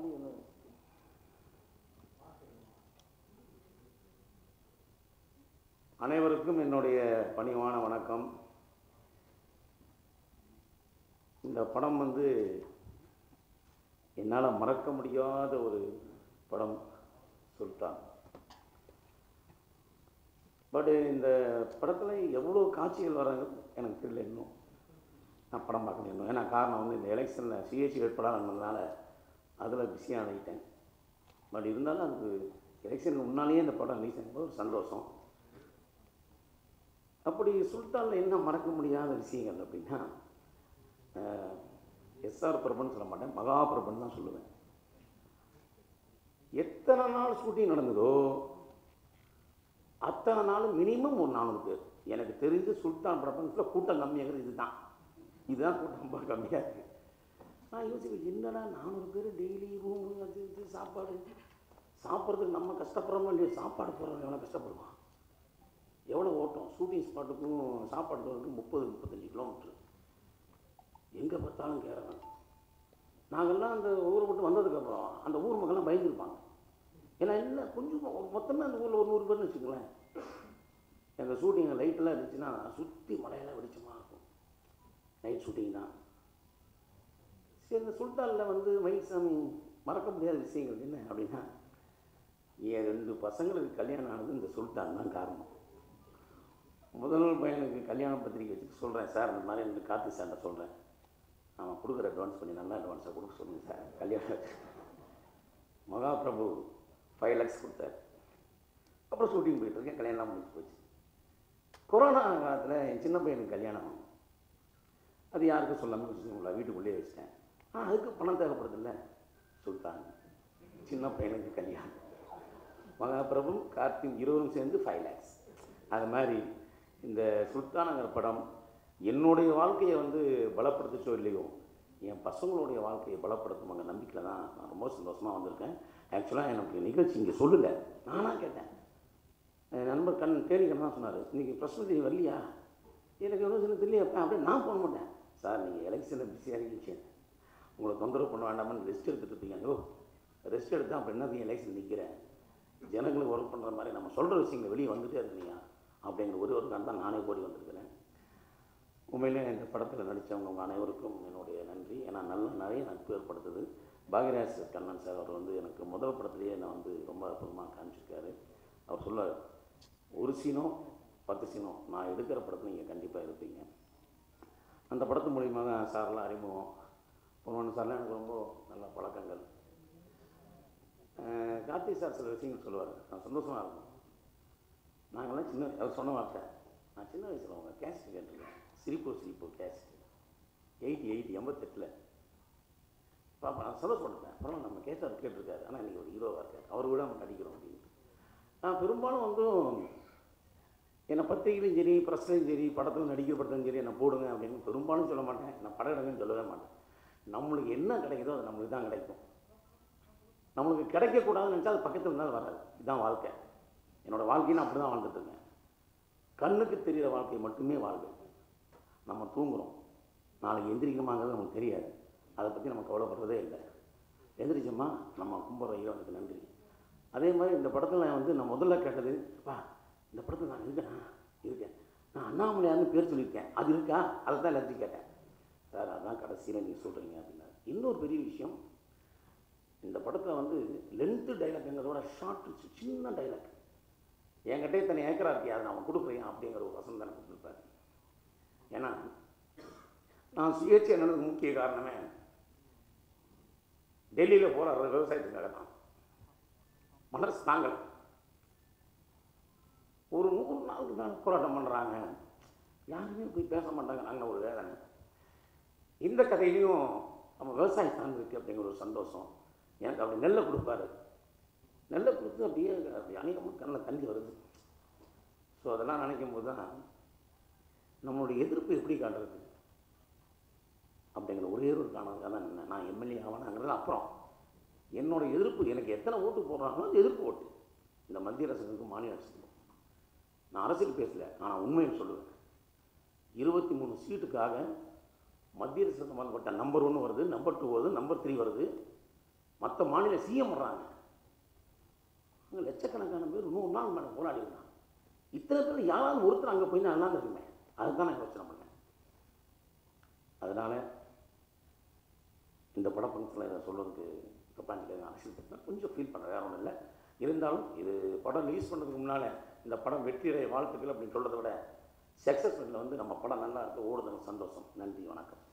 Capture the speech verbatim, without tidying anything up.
அனைவருக்கும் என்னுடைய பணிவான வணக்கம். இந்த படம் வந்து என்னால் மறக்க முடியாத ஒரு படம் சுல்தான். பட் இந்த படத்தில் எவ்வளோ காட்சிகள் வராங்க எனக்கு தெரியல. இன்னும் நான் படம் பார்க்க இன்னும் ஏன்னா காரணம் வந்து இந்த எலெக்ஷனில் சிஹெச்சி வேட்பாளர் இருந்ததுனால அதில் பிஸியாக ஆகிட்டேன். பட் இருந்தாலும் அதுக்கு எலெக்ஷன் முன்னாலேயே இந்த படம் ரிலீஸ் ஆகும்போது ஒரு சந்தோஷம். அப்படி சுல்தானில் என்ன மறக்க முடியாத விஷயங்கள் அப்படின்னா, எஸ்ஆர் பிரபுன்னு சொல்ல மாட்டேன், மகா பிரபுன்னு தான் சொல்லுவேன். எத்தனை நாள் ஷூட்டிங் நடந்ததோ அத்தனை நாள் மினிமம் ஒரு நானூறு பேர். எனக்கு தெரிஞ்சு சுல்தான் பிரபஞ்சத்தில் கூட்டம் கம்மியாகிறது இதுதான் இதுதான் கூட்டம் ரொம்ப கம்மியாக இருக்குது. நான் யோசிப்பேன், என்னடா நானூறு பேர் டெய்லி ரூமு அது இது சாப்பாடு சாப்பிட்றதுக்கு நம்ம கஷ்டப்படுறோமோ இல்லையோ, சாப்பாடு போடுறவங்க எவ்வளோ கஷ்டப்படுவான், எவ்வளோ ஓட்டம். ஷூட்டிங் ஸ்பாட்டுக்கும் சாப்பாடு போகிறதுக்கு முப்பது முப்பத்தஞ்சு கிலோமீட்ரு, எங்கே பார்த்தாலும் கேரளம். நாங்கள்லாம் அந்த ஊரை விட்டு வந்ததுக்கப்புறம் அந்த ஊர் மக்கள்லாம் பயந்துருப்பாங்க. ஏன்னா என்ன கொஞ்சம் மொத்தமே அந்த ஊரில் ஒரு நூறு பேர்னு வச்சுக்கோங்களேன். எங்கள் ஷூட்டிங் லைட்டெல்லாம் இருந்துச்சுன்னா சுற்றி மலையெல்லாம் வெளிச்சமாக இருக்கும். நைட் ஷூட்டிங் தான். சரி, இந்த சுல்தானில் வந்து மயில்சாமி மறக்க முடியாத விஷயங்கள் என்ன அப்படின்னா, என் ரெண்டு பசங்களுக்கு கல்யாணம் ஆனது இந்த சுல்தான் தான் காரணம். முதல் பையனுக்கு கல்யாண பத்திரிக்கை வச்சுட்டு சொல்கிறேன், சார் இந்த மாதிரி ரெண்டு கார்த்தி சார்ட்ட சொல்கிறேன், அவன் கொடுக்குற அட்வான்ஸ் பண்ணி நல்லா அட்வான்ஸாக கொடுக்க சொல்லுங்கள் சார் கல்யாணம். மகாபிரபு ஃபைவ் லேக்ஸ் கொடுத்தார். அப்புறம் ஷூட்டிங் போயிட்டுருக்கேன், கல்யாணம் முடிஞ்சு போச்சு. கொரோனா காலத்தில் என் சின்ன பையனுக்கு கல்யாணம், அது யாருக்கும் சொல்லாமல் வச்சுக்கோங்களா, வீட்டுக்குள்ளேயே வச்சுட்டேன். ஆ அதுக்கு பணம் தேவைப்படுதில்ல, சுல்தான் சின்ன பையனுக்கு கல்யாணம், மகாபிரபு கார்த்திக் இருவரும் சேர்ந்து ஃபைவ் லேக்ஸ். அது மாதிரி இந்த சுல்தானுங்கிற படம் என்னுடைய வாழ்க்கையை வந்து பலப்படுத்துச்சோ இல்லையோ, என் பசங்களுடைய வாழ்க்கையை பலப்படுத்துமாங்க நம்பிக்கையில் தான் நான் ரொம்ப சந்தோஷமாக வந்திருக்கேன். ஆக்சுவலாக எனக்கு நிகழ்ச்சி இங்கே சொல்லலை, நானாக கேட்டேன். என் நண்பர் கண் தேடிக்கணும் தான் சொன்னார், இன்றைக்கி பிரச்சனை வரலையா, எனக்கு எவ்வளோ சின்ன தெரியலையாப்பா அப்படின்னு. நான் போக மாட்டேன், சார் நீங்கள் எலெக்ஷனில் பிஸியாக இருக்கீங்க, உங்களை தொந்தரவு பண்ண வேண்டாமான்னு ரெஸ்ட் எடுத்துகிட்டு இருப்பீங்க. ஓ ரெஸ்ட் எடுத்தால் அப்போ என்ன எலெக்ஷன் நிற்கிறேன், ஜனங்களுக்கு ஒர்க் பண்ணுற மாதிரி நம்ம சொல்கிற விஷயங்கள் வெளியே வந்துகிட்டே இருக்கீங்க அப்படிங்கிற ஒரு ஒரு தான் நானே ஓடி வந்திருக்கிறேன். உண்மையிலே இந்த படத்தில் நடித்தவங்க உங்கள் அனைவருக்கும் என்னுடைய நன்றி. ஏன்னா நல்ல நிறைய நட்பு ஏற்படுத்துது. பாக்யராஜ் கண்ணன் சார் அவர் வந்து எனக்கு முதல் படத்துலேயே என்னை வந்து ரொம்ப அற்புதமாக காமிச்சிருக்காரு. அவர் சொல்ல, ஒரு சீனோ பத்து சீனோ நான் எடுக்கிற படத்தில் நீங்கள் கண்டிப்பாக இருப்பீங்க. அந்த படத்து மூலியமாக சாரெலாம் அறிமுகம், பொன்வண்ணன் சார்லாம் எனக்கு ரொம்ப நல்ல பழக்கங்கள். கார்த்தி சார் சில விஷயங்கள் சொல்லுவார், நான் சந்தோஷமாக இருக்கும். நாங்கள்லாம் சின்ன அவர் சொன்ன வார்த்தை, நான் சின்ன வயசில் அவங்க கேஸ்ட் கேட்டிருக்கேன், சிரிப்போ சிரிப்போ கேஸ்ட் எயிட்டி எயிட்டி எண்பத்தெட்டில் பாப்பா நான் சந்தோஷப்பட்டுட்டேன். அப்புறம் நம்ம கேஸ்ட் அவர் கேட்டிருக்காரு, ஆனால் இன்றைக்கி ஒரு ஹீரோவாக இருக்கார், அவர் கூட நம்ம நடிக்கிறோம் அப்படின்ட்டு. நான் பெரும்பாலும் வந்து என்னை பத்திரிகையிலையும் சரி ப்ரெஸ்லையும் சரி படத்தில் நடிக்கிற படத்துலையும் சரி என்னை போடுங்க அப்படின்னு பெரும்பாலும் சொல்ல மாட்டேன், நான் படம் எடுங்கன்னு சொல்லவே மாட்டேன். நம்மளுக்கு என்ன கிடைக்குதோ அது நம்மளுக்கு தான் கிடைக்கும். நம்மளுக்கு கிடைக்கக்கூடாதுன்னு நினச்சா அது பக்கத்தில் இருந்தாலும் வராது. இதுதான் வாழ்க்கை. என்னோடய வாழ்க்கையை நான் அப்படி தான் வாழ்ந்துட்டுருக்கேன். கண்ணுக்கு தெரிகிற வாழ்க்கை மட்டுமே வாழ்க்கை. நம்ம தூங்குகிறோம், நாளைக்கு எந்திரிக்கமாங்கிறது நமக்கு தெரியாது, அதை பற்றி நம்ம கவலைப்படுறதே இல்லை. எந்திரிச்சோமா நம்ம கும்பிட்ற ஈரோனுக்கு நன்றி. அதே மாதிரி இந்த படத்தில் நான் வந்து நான் முதல்ல கேட்டது, அப்பா இந்த படத்தில் நான் இருக்கேன் இருக்கேன் நான் அண்ணாமலையார்னு பேர் சொல்லியிருக்கேன், அது இருக்கா, அதை தான் எல்லாத்தையும் கேட்டேன். சார் அதான் கடைசியில் நீங்கள் சொல்கிறீங்க அப்படின்னா. இன்னொரு பெரிய விஷயம், இந்த படத்தில் வந்து லென்த்து டைலாக்ங்கிறதோட ஷார்ட் சின்ன டைலாக், என்கிட்ட இத்தனை ஏக்கரா இருக்கியா அதை நான் கொடுக்குறேன் அப்படிங்கிற ஒரு வசனம் தானே கொடுத்துருப்பாரு. ஏன்னா நான் சுயேட்சை என்னதுக்கு முக்கிய காரணமே டெல்லியில் போகிற விவசாயத்துக்காக தான். மனசு தாங்கலை, ஒரு நூறு நாளுக்கு தான் போராட்டம் பண்ணுறாங்க, யாருமே போய் பேச மாட்டாங்க, நாங்கள் ஒரு வேதனை. இந்த கதையிலையும் நம்ம விவசாயம் சார்ந்திருக்கு அப்படிங்கிற ஒரு சந்தோஷம் எனக்கு. அப்படி நெல்லை கொடுப்பாரு, நெல்லை கொடுத்து அப்படியே அப்படி அநேகமாக கண்ணில் தண்ணி வருது. ஸோ அதெல்லாம் நினைக்கும் போது தான் நம்மளுடைய எதிர்ப்பு எப்படி காட்டுறது அப்படிங்கிற ஒரே ஒரு காரணத்துக்காக தான் நின்னேன். நான் எம்எல்ஏ ஆகணுங்கிறது அப்புறம் என்னோடய எதிர்ப்பு, எனக்கு எத்தனை ஓட்டு போடுறாங்களோ அது எதிர்ப்பு ஓட்டு. இந்த மத்திய அரசுக்கும் மாநில அரசுக்கும் நான் அரசியல் பேசலை, ஆனால் உண்மையை சொல்லுவேன். இருபத்தி மூணு சீட்டுக்காக மத்திய அரசு சம்பந்தப்பட்ட நம்பர் ஒன்று வருது, நம்பர் டூ வருது, நம்பர் த்ரீ வருது, மற்ற மாநில சிஎம் வர்றாங்க, அங்கே லட்சக்கணக்கான பேர் நூறு நாள் மேலே போராடி இருந்தாங்க. இத்தனை பேர் யாராவது ஒருத்தர் அங்கே போய் நல்லா இருக்குமே, அதுதான் நான் யோசனை பண்ணேன். அதனால் இந்த படப்பங்கத்தில் இதை சொல்கிறதுக்கு தப்பாண்டிக்க அரசியல் பற்றி கொஞ்சம் ஃபீல் பண்ணுறேன், வேறு ஒன்றும் இல்லை. இருந்தாலும் இது படம் ரிலீஸ் பண்ணுறதுக்கு முன்னால் இந்த படம் வெற்றியை வாழ்த்துக்கள் அப்படின்னு சொல்கிறத விட சக்ஸஸ் வந்து நம்ம படம் நல்லா இருக்க ஓடுதுன்னு சந்தோஷம். நன்றி, வணக்கம்.